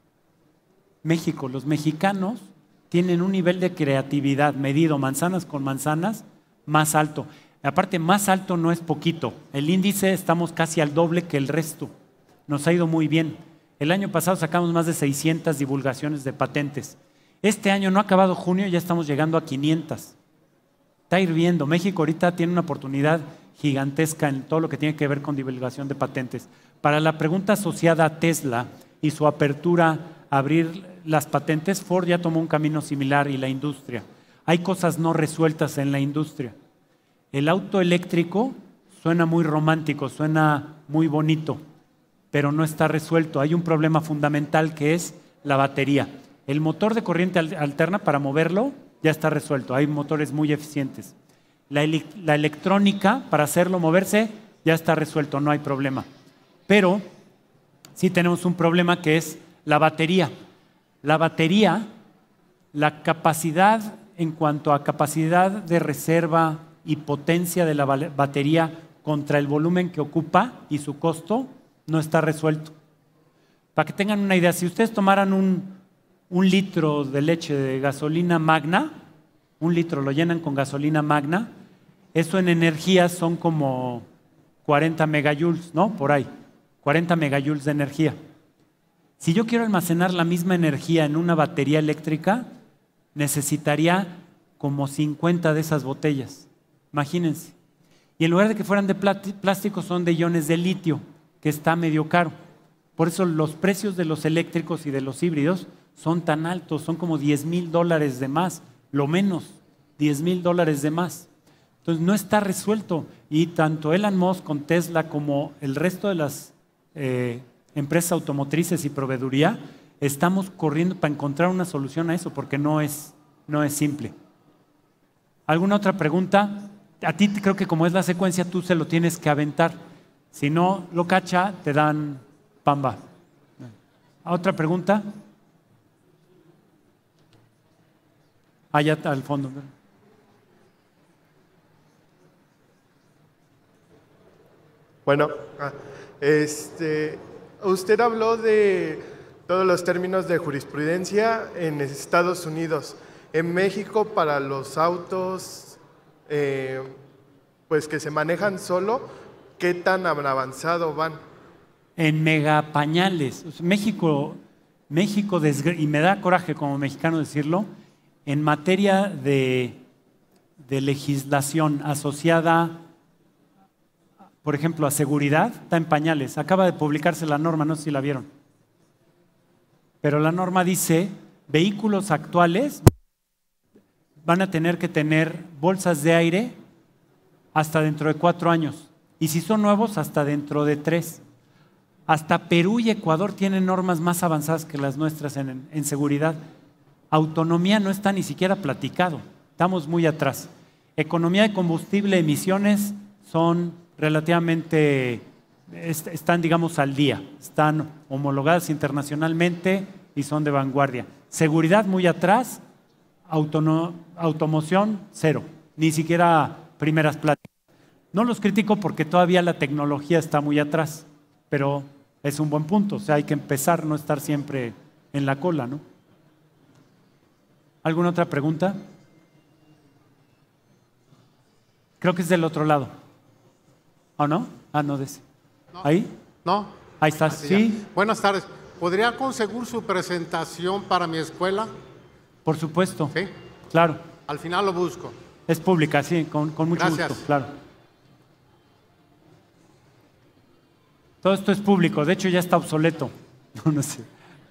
México, los mexicanos tienen un nivel de creatividad medido manzanas con manzanas más alto. Aparte, más alto no es poquito. El índice estamos casi al doble que el resto. Nos ha ido muy bien. El año pasado sacamos más de 600 divulgaciones de patentes. Este año, no ha acabado junio, ya estamos llegando a 500. Está hirviendo. México ahorita tiene una oportunidad gigantesca en todo lo que tiene que ver con divulgación de patentes. Para la pregunta asociada a Tesla y su apertura a abrir las patentes, Ford ya tomó un camino similar y la industria. Hay cosas no resueltas en la industria. El auto eléctrico suena muy romántico, suena muy bonito, pero no está resuelto. Hay un problema fundamental que es la batería. El motor de corriente alterna, para moverlo, ya está resuelto. Hay motores muy eficientes. La electrónica, para hacerlo moverse, ya está resuelto, no hay problema. Pero sí tenemos un problema que es la batería. La batería, la capacidad en cuanto a capacidad de reserva y potencia de la batería contra el volumen que ocupa y su costo no está resuelto. Para que tengan una idea, si ustedes tomaran un litro de leche de gasolina magna, un litro lo llenan con gasolina magna, eso en energía son como 40 megajoules, ¿no? Por ahí, 40 megajoules de energía. Si yo quiero almacenar la misma energía en una batería eléctrica, necesitaría como 50 de esas botellas. Imagínense. Y en lugar de que fueran de plástico, son de iones de litio, que está medio caro. Por eso los precios de los eléctricos y de los híbridos son tan altos, son como $10,000 de más, lo menos, $10,000 de más. Entonces no está resuelto y tanto Elon Musk con Tesla como el resto de las empresas automotrices y proveeduría estamos corriendo para encontrar una solución a eso porque no es simple. ¿Alguna otra pregunta? A ti creo que como es la secuencia tú se lo tienes que aventar. Si no lo cacha te dan pamba. ¿Otra pregunta? Allá al fondo. Bueno, usted habló de todos los términos de jurisprudencia en Estados Unidos. En México, para los autos pues que se manejan solo, ¿qué tan avanzado van? En megapañales. México, y me da coraje como mexicano decirlo, en materia de legislación asociada, por ejemplo, a seguridad, está en pañales. Acaba de publicarse la norma, no sé si la vieron. Pero la norma dice, vehículos actuales van a tener que tener bolsas de aire hasta dentro de 4 años. Y si son nuevos, hasta dentro de 3. Hasta Perú y Ecuador tienen normas más avanzadas que las nuestras en seguridad. Autonomía no está ni siquiera platicado. Estamos muy atrás. Economía de combustible, emisiones son relativamente, están digamos al día. Están homologadas internacionalmente y son de vanguardia. Seguridad muy atrás, automoción cero. Ni siquiera primeras pláticas. No los critico porque todavía la tecnología está muy atrás, pero es un buen punto. O sea, hay que empezar, no estar siempre en la cola, ¿no? ¿Alguna otra pregunta? Creo que es del otro lado. ¿O no? Ah, no, de ese. No, ¿Ahí? No. Ahí estás, sí. Buenas tardes. ¿Podría conseguir su presentación para mi escuela? Por supuesto. Sí. Claro. Al final lo busco. Es pública, sí, con mucho Gracias. gusto, claro. Todo esto es público, de hecho ya está obsoleto. No sé.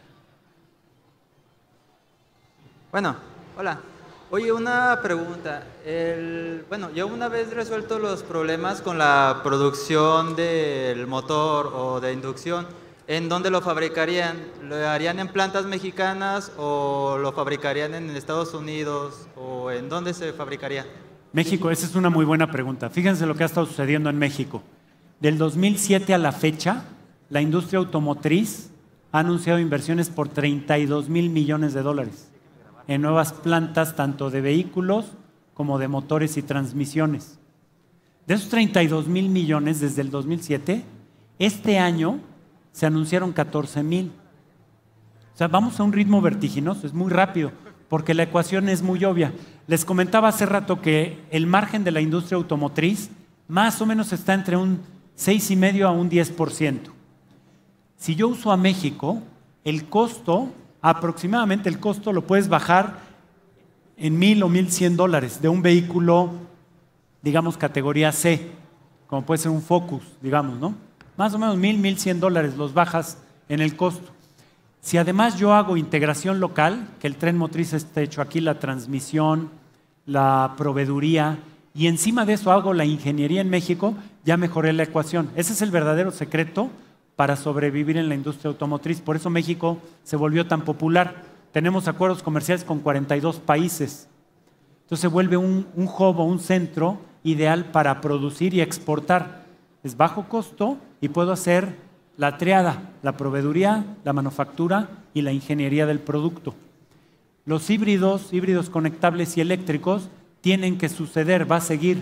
Bueno, hola. Oye, una pregunta. Ya una vez resuelto los problemas con la producción del motor o de inducción, ¿en dónde lo fabricarían? ¿Lo harían en plantas mexicanas o lo fabricarían en Estados Unidos o en dónde se fabricaría? México, esa es una muy buena pregunta. Fíjense lo que ha estado sucediendo en México. Del 2007 a la fecha, la industria automotriz ha anunciado inversiones por $32,000 millones en nuevas plantas, tanto de vehículos como de motores y transmisiones. De esos $32,000 millones desde el 2007, este año se anunciaron 14,000. O sea, vamos a un ritmo vertiginoso, es muy rápido, porque la ecuación es muy obvia. Les comentaba hace rato que el margen de la industria automotriz más o menos está entre un 6,5% a un 10%. Si yo uso a México, el costo, aproximadamente el costo lo puedes bajar en $1,000 o $1,100 de un vehículo, digamos, categoría C, como puede ser un Focus, digamos, ¿no? Más o menos $1,000, $1,100 los bajas en el costo. Si además yo hago integración local, que el tren motriz esté hecho aquí, la transmisión, la proveeduría, y encima de eso hago la ingeniería en México, ya mejoré la ecuación. Ese es el verdadero secreto para sobrevivir en la industria automotriz. Por eso México se volvió tan popular. Tenemos acuerdos comerciales con 42 países. Entonces se vuelve un hub o un centro ideal para producir y exportar. Es bajo costo y puedo hacer la triada, la proveeduría, la manufactura y la ingeniería del producto. Los híbridos conectables y eléctricos tienen que suceder, va a seguir.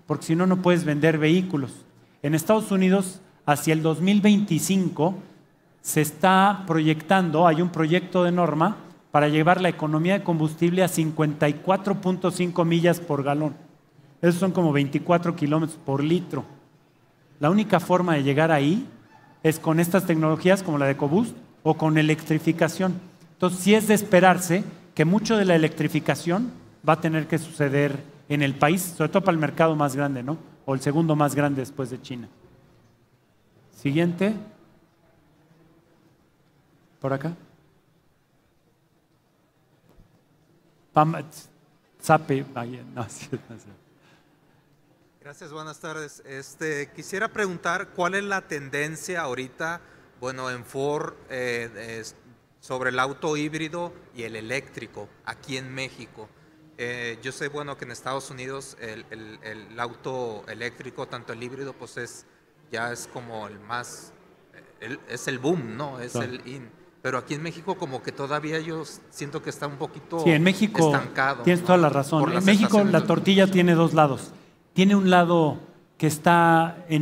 porque si no, no puedes vender vehículos. En Estados Unidos, hacia el 2025, se está proyectando, hay un proyecto de norma para llevar la economía de combustible a 54.5 millas por galón. Esos son como 24 kilómetros por litro. La única forma de llegar ahí es con estas tecnologías como la de EcoBoost o con electrificación. Entonces, sí es de esperarse que mucho de la electrificación va a tener que suceder en el país, sobre todo para el mercado más grande, ¿no? O el segundo más grande después de China. Siguiente. Por acá. Sape, no, Gracias, buenas tardes. Quisiera preguntar cuál es la tendencia ahorita, bueno, en Ford sobre el auto híbrido y el eléctrico aquí en México. Yo sé, bueno, que en Estados Unidos el auto eléctrico, tanto el híbrido, pues ya es como el más, es el boom, ¿no? Es el in. Pero aquí en México como que todavía yo siento que está un poquito sí, en México estancado. Tienes toda la razón. En México la tortilla tiene dos lados. Tiene un lado que está en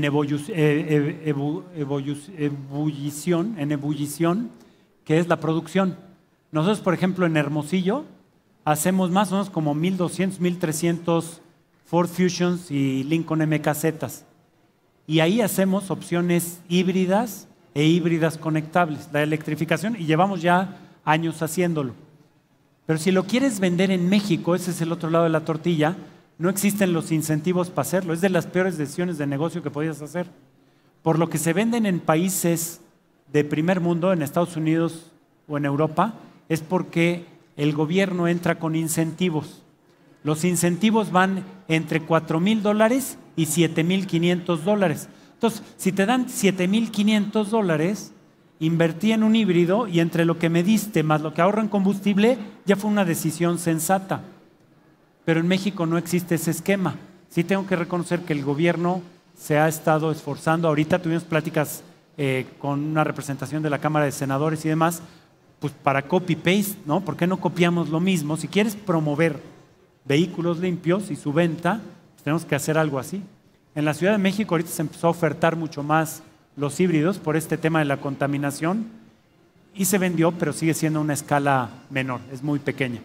ebullición, que es la producción. Nosotros, por ejemplo, en Hermosillo, hacemos más o menos como 1,200, 1,300 Ford Fusions y Lincoln MKZs. Y ahí hacemos opciones híbridas e híbridas conectables, la electrificación, y llevamos ya años haciéndolo. Pero si lo quieres vender en México, ese es el otro lado de la tortilla, no existen los incentivos para hacerlo. Es de las peores decisiones de negocio que podías hacer. Por lo que se venden en países de primer mundo, en Estados Unidos o en Europa, es porque el gobierno entra con incentivos. Los incentivos van entre $4,000 y $7,500. Entonces, si te dan $7,500, invertí en un híbrido y entre lo que me diste más lo que ahorro en combustible, ya fue una decisión sensata. Pero en México no existe ese esquema. Sí tengo que reconocer que el gobierno se ha estado esforzando. Ahorita tuvimos pláticas con una representación de la Cámara de Senadores y demás, pues para copy-paste, ¿no? ¿Por qué no copiamos lo mismo? Si quieres promover vehículos limpios y su venta, pues tenemos que hacer algo así. En la Ciudad de México ahorita se empezó a ofertar mucho más los híbridos por este tema de la contaminación y se vendió, pero sigue siendo una escala menor, es muy pequeña.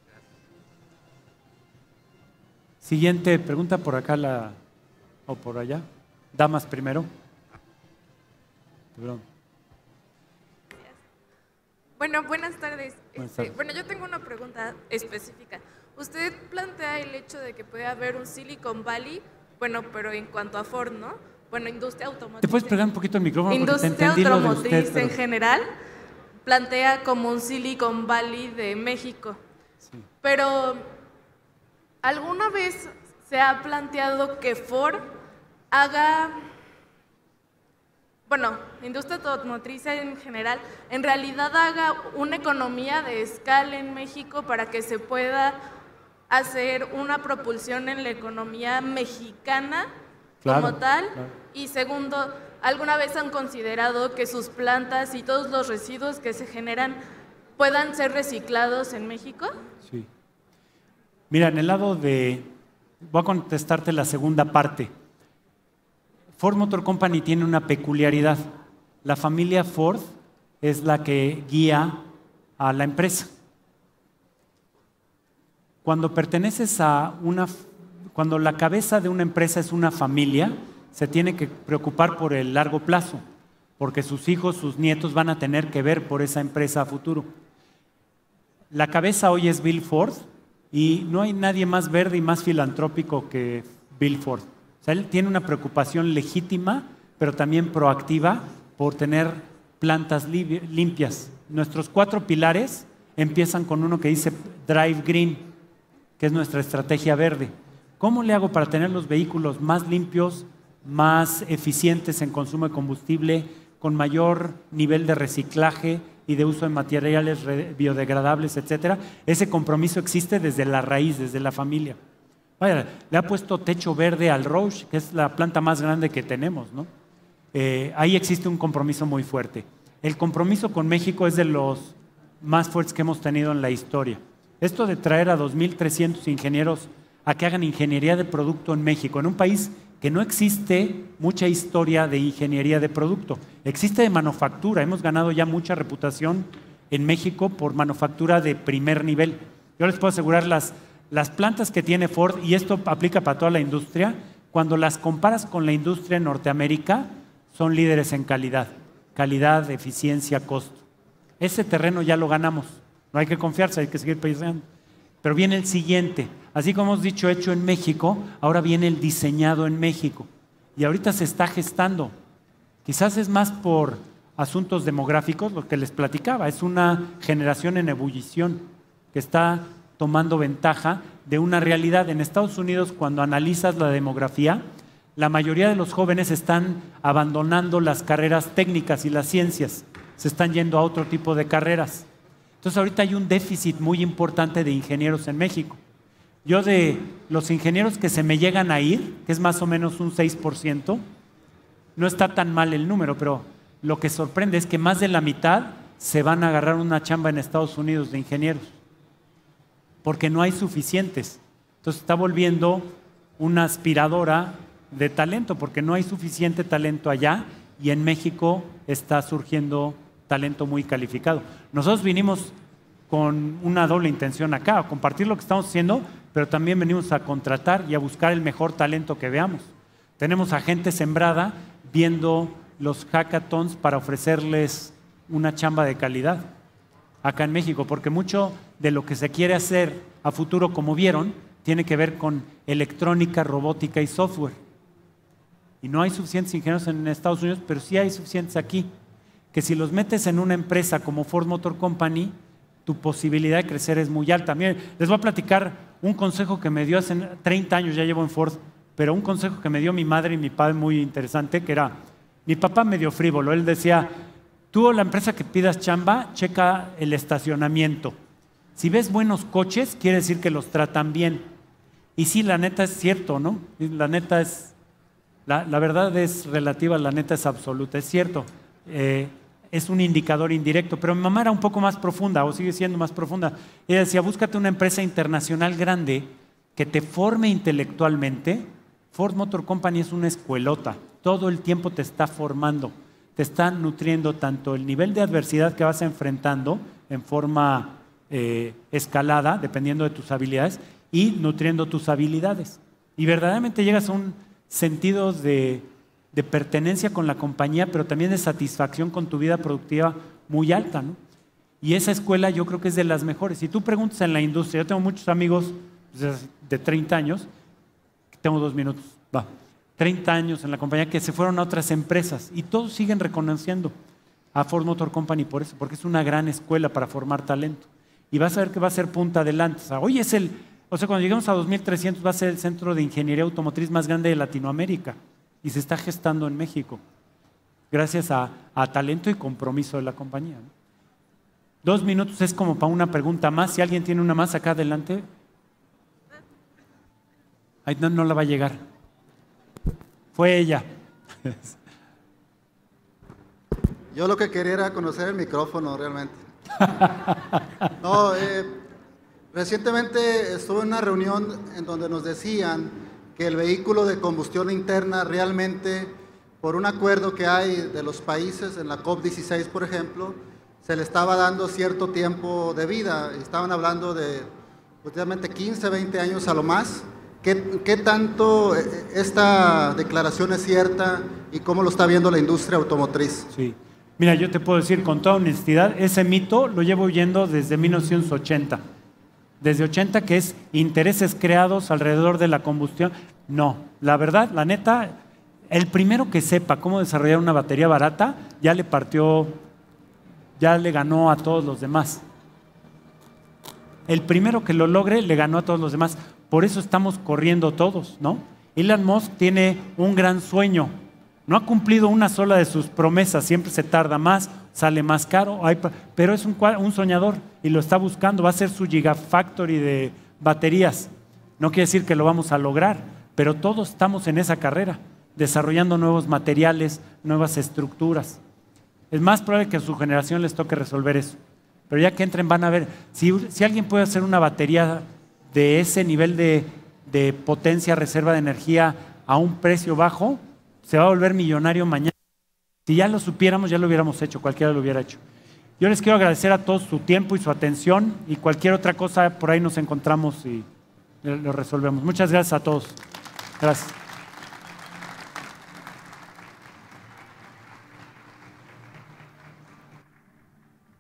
Siguiente pregunta por acá o por allá. Damas primero. Perdón. Bueno, buenas tardes. Buenas tardes. Bueno, yo tengo una pregunta específica. Usted plantea el hecho de que puede haber un Silicon Valley, bueno, pero en cuanto a Ford, ¿no? Bueno, industria automotriz. ¿Te puedes pegar un poquito el micrófono? Industria automotriz en general plantea como un Silicon Valley de México. Sí. Pero, ¿alguna vez se ha planteado que Ford haga, bueno, industria automotriz en general, en realidad haga una economía de escala en México para que se pueda hacer una propulsión en la economía mexicana como tal? Claro. Y segundo, ¿alguna vez han considerado que sus plantas y todos los residuos que se generan puedan ser reciclados en México? Sí. Mira, en el lado voy a contestarte la segunda parte. Ford Motor Company tiene una peculiaridad. La familia Ford es la que guía a la empresa. Cuando perteneces cuando la cabeza de una empresa es una familia, se tiene que preocupar por el largo plazo, porque sus hijos, sus nietos van a tener que ver por esa empresa a futuro. La cabeza hoy es Bill Ford y no hay nadie más verde y más filantrópico que Bill Ford. O sea, él tiene una preocupación legítima, pero también proactiva por tener plantas limpias. Nuestros 4 pilares empiezan con uno que dice Drive Green, que es nuestra estrategia verde. ¿Cómo le hago para tener los vehículos más limpios, más eficientes en consumo de combustible, con mayor nivel de reciclaje y de uso de materiales biodegradables, etcétera? Ese compromiso existe desde la raíz, desde la familia. Vaya, le ha puesto techo verde al Roush, que es la planta más grande que tenemos, ¿no? Ahí existe un compromiso muy fuerte. El compromiso con México es de los más fuertes que hemos tenido en la historia. Esto de traer a 2,300 ingenieros a que hagan ingeniería de producto en México, en un país que no existe mucha historia de ingeniería de producto. Existe de manufactura, hemos ganado ya mucha reputación en México por manufactura de primer nivel. Yo les puedo asegurar las plantas que tiene Ford, y esto aplica para toda la industria, cuando las comparas con la industria en Norteamérica, son líderes en calidad, eficiencia, costo. Ese terreno ya lo ganamos, no hay que confiarse, hay que seguir pensando. Pero viene el siguiente, así como hemos dicho hecho en México, ahora viene el diseñado en México. Y ahorita se está gestando. Quizás es más por asuntos demográficos, lo que les platicaba, es una generación en ebullición que está tomando ventaja de una realidad. En Estados Unidos, cuando analizas la demografía, la mayoría de los jóvenes están abandonando las carreras técnicas y las ciencias, se están yendo a otro tipo de carreras. Entonces ahorita hay un déficit muy importante de ingenieros en México. Yo de los ingenieros que se me llegan a ir, que es más o menos un 6%, no está tan mal el número, pero lo que sorprende es que más de la mitad se van a agarrar una chamba en Estados Unidos de ingenieros, porque no hay suficientes. Entonces está volviendo una aspiradora de talento, porque no hay suficiente talento allá y en México está surgiendo talento muy calificado. Nosotros vinimos con una doble intención acá, a compartir lo que estamos haciendo, pero también venimos a contratar y a buscar el mejor talento que veamos. Tenemos a gente sembrada viendo los hackathons para ofrecerles una chamba de calidad acá en México, porque mucho de lo que se quiere hacer a futuro, como vieron, tiene que ver con electrónica, robótica y software. Y no hay suficientes ingenieros en Estados Unidos, pero sí hay suficientes aquí, que si los metes en una empresa como Ford Motor Company, tu posibilidad de crecer es muy alta. Miren, les voy a platicar un consejo que me dio hace 30 años, ya llevo en Ford, pero un consejo que me dio mi madre y mi padre muy interesante, que era, mi papá medio frívolo, él decía, tú la empresa que pidas chamba, checa el estacionamiento. Si ves buenos coches, quiere decir que los tratan bien. Y sí, la neta es cierto, ¿no? La neta es, la verdad es relativa, la neta es absoluta, es cierto. Es un indicador indirecto, pero mi mamá era un poco más profunda, o sigue siendo más profunda. Ella decía, búscate una empresa internacional grande que te forme intelectualmente. Ford Motor Company es una escuelota, todo el tiempo te está formando, te está nutriendo tanto el nivel de adversidad que vas enfrentando en forma escalada, dependiendo de tus habilidades, y nutriendo tus habilidades. Y verdaderamente llegas a un sentido de pertenencia con la compañía, pero también de satisfacción con tu vida productiva muy alta, ¿no? Y esa escuela yo creo que es de las mejores. Si tú preguntas en la industria, yo tengo muchos amigos de 30 años, tengo 2 minutos, 30 años en la compañía que se fueron a otras empresas y todos siguen reconociendo a Ford Motor Company por eso, porque es una gran escuela para formar talento. Y vas a ver que va a ser punta adelante. O sea, hoy es cuando lleguemos a 2300 va a ser el centro de ingeniería automotriz más grande de Latinoamérica. Y se está gestando en México, gracias a talento y compromiso de la compañía, ¿no? 2 minutos es como para una pregunta más. Si alguien tiene una más acá adelante, ahí no la va a llegar. Fue ella. Yo lo que quería era conocer el micrófono realmente. No, recientemente estuve en una reunión en donde nos decían que el vehículo de combustión interna realmente, por un acuerdo que hay de los países, en la COP16 por ejemplo, se le estaba dando cierto tiempo de vida. Estaban hablando de posiblemente 15, 20 años a lo más. ¿Qué tanto esta declaración es cierta y cómo lo está viendo la industria automotriz? Sí. Mira, yo te puedo decir con toda honestidad, ese mito lo llevo oyendo desde 1980. Desde 80, que es intereses creados alrededor de la combustión. No, la verdad, la neta, el primero que sepa cómo desarrollar una batería barata, ya le ganó a todos los demás. El primero que lo logre, le ganó a todos los demás. Por eso estamos corriendo todos, ¿no? Elon Musk tiene un gran sueño. No ha cumplido una sola de sus promesas, siempre se tarda más, sale más caro, pero es un soñador y lo está buscando, va a ser su gigafactory de baterías. No quiere decir que lo vamos a lograr, pero todos estamos en esa carrera, desarrollando nuevos materiales, nuevas estructuras. Es más probable que a su generación les toque resolver eso, pero ya que entren van a ver, si alguien puede hacer una batería de ese nivel de de potencia, reserva de energía a un precio bajo, se va a volver millonario mañana. Si ya lo supiéramos, ya lo hubiéramos hecho, cualquiera lo hubiera hecho. Yo les quiero agradecer a todos su tiempo y su atención, y cualquier otra cosa por ahí nos encontramos y lo resolvemos. Muchas gracias a todos. Gracias.